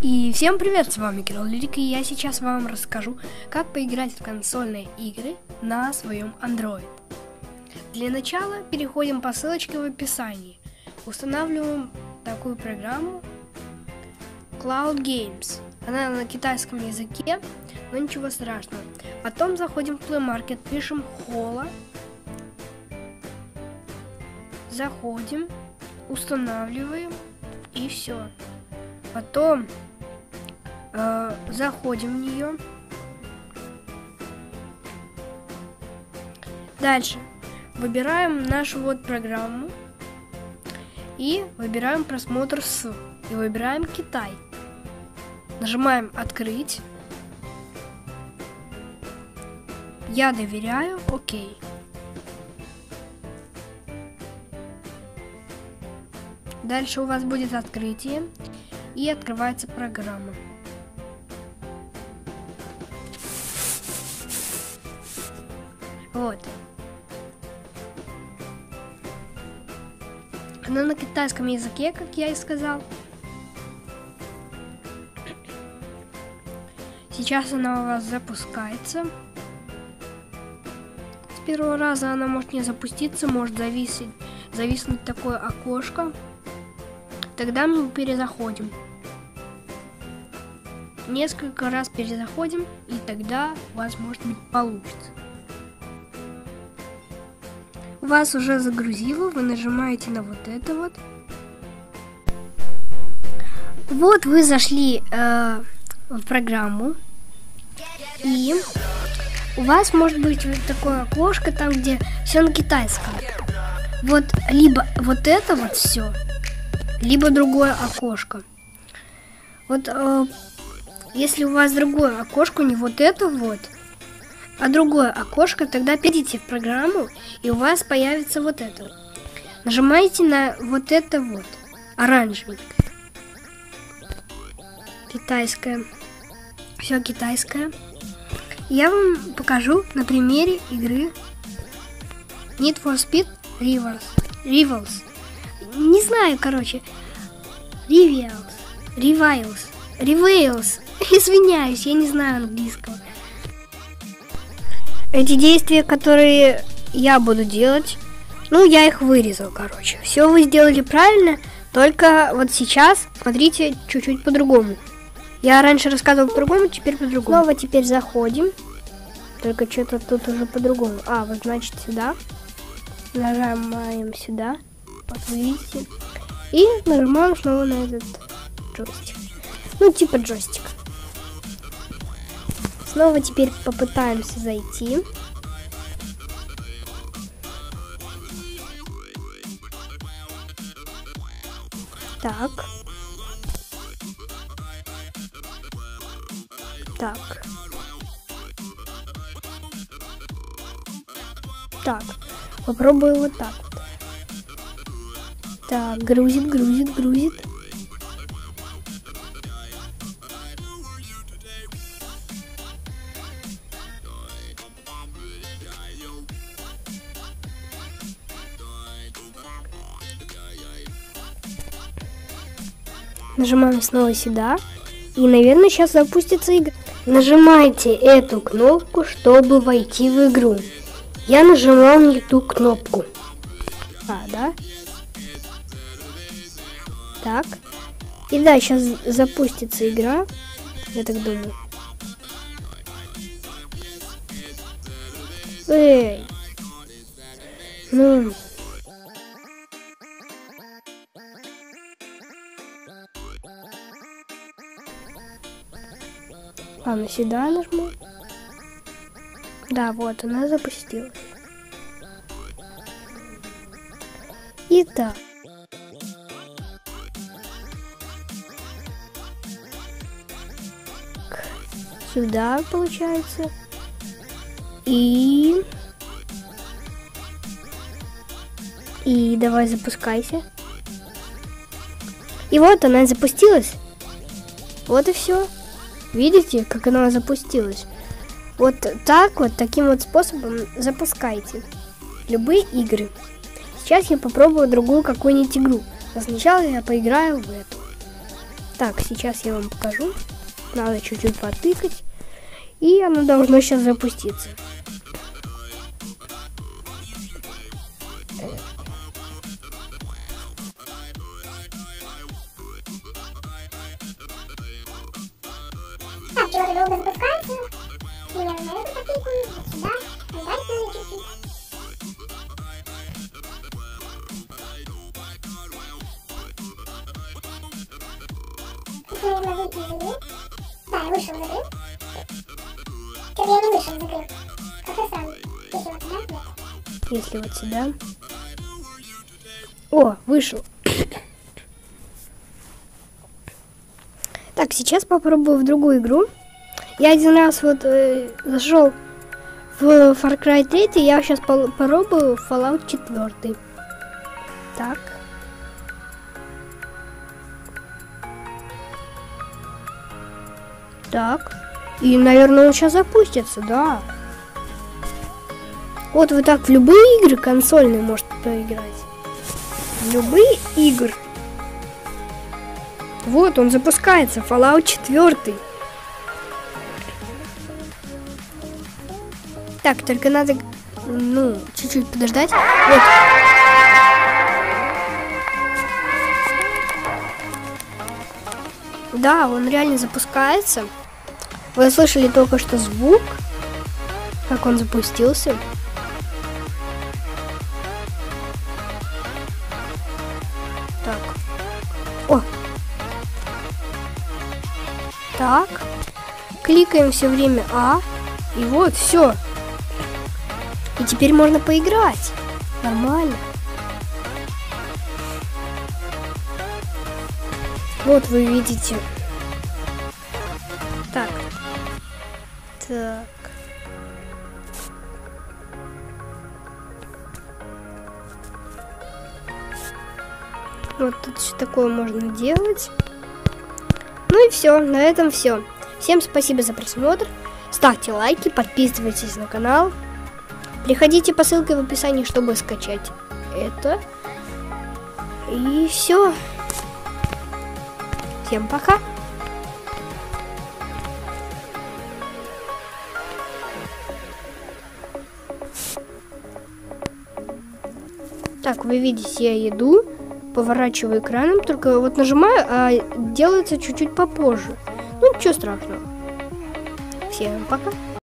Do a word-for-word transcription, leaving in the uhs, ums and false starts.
И всем привет, с вами Кирилл Лирик, и я сейчас вам расскажу, как поиграть в консольные игры на своем Android. Для начала переходим по ссылочке в описании. Устанавливаем такую программу Cloud Games. Она на китайском языке, но ничего страшного. Потом заходим в Play Market, пишем Hola. Заходим, устанавливаем и все. Потом э, заходим в нее. Дальше выбираем нашу вот программу и выбираем просмотр с и выбираем Китай. Нажимаем открыть. Я доверяю. Окей. Дальше у вас будет открытие и открывается программа. Вот. Она на китайском языке, как я и сказал. Сейчас она у вас запускается. С первого раза она может не запуститься, может зависеть, зависнуть такое окошко. Тогда мы перезаходим. Несколько раз перезаходим, и тогда у вас, может быть, получится. У вас уже загрузило, вы нажимаете на вот это вот. Вот вы зашли э, в программу, и у вас может быть вот такое окошко, там где все на китайском. Вот либо вот это вот все, либо другое окошко. Вот э, если у вас другое окошко, не вот это вот, а другое окошко, тогда перейдите в программу, и у вас появится вот это. Нажимаете на вот это вот, оранжевенькое. Китайское. Все китайское. Я вам покажу на примере игры Need for Speed Rivals. Rivals. Не знаю, короче. Rivals. Rivals. Rivals. Извиняюсь, я не знаю английского. Эти действия, которые я буду делать, ну, я их вырезал, короче. Все вы сделали правильно, только вот сейчас смотрите чуть-чуть по-другому. Я раньше рассказывал по-другому, теперь по-другому. Снова теперь заходим, только что-то тут уже по-другому. А, вот значит сюда. Нажимаем сюда, вот вы видите. И нажимаем снова на этот джойстик. Ну, типа джойстик. Снова теперь попытаемся зайти. Так. Так. Так. Попробую вот так вот. Так, грузит, грузит, грузит. Нажимаем снова сюда. И, наверное, сейчас запустится игра. Нажимайте эту кнопку, чтобы войти в игру. Я нажимал не ту кнопку. А, да? Так. И да, сейчас запустится игра. Я так думаю. Эй. Ну... Ладно, сюда нажму. Да, вот она запустилась. Итак. Сюда получается. И... И давай запускайся. И вот она запустилась. Вот и все. Видите, как она запустилась? Вот так вот, таким вот способом запускайте любые игры. Сейчас я попробую другую какую-нибудь игру. Но сначала я поиграю в эту. Так, сейчас я вам покажу. Надо чуть-чуть потыкать. И оно должно сейчас запуститься. Так, чего-то долго запускается. Примерно на эту потыкаем. Сюда. Дальше надо чуть-чуть. Тут, наверное, выйти из игры. Да, я вышел из игры. Что-то я не вышел из игры. Как-то странно. Если вот сюда, нет. Если вот сюда. О, вышел. Так, сейчас попробую в другую игру. Я один раз вот э, зашел в Far Cry три, я сейчас попробую Fallout четыре. Так. Так. И, наверное, он сейчас запустится, да. Вот вы так в любые игры консольные можете поиграть. В любые игры. Вот он запускается, Fallout четыре. Так, только надо, ну, чуть-чуть подождать. Вот. Да, он реально запускается. Вы слышали только что звук, как он запустился. Так. О! Так. Кликаем все время А. И вот, все. И теперь можно поиграть. Нормально. Вот вы видите. Так. Так. Вот тут все такое можно делать. Ну и все, на этом все. Всем спасибо за просмотр. Ставьте лайки, подписывайтесь на канал. Переходите по ссылке в описании, чтобы скачать это. И все. Всем пока. Так, вы видите, я иду, поворачиваю экраном, только вот нажимаю, а делается чуть-чуть попозже. Ну, ничего страшного. Всем пока.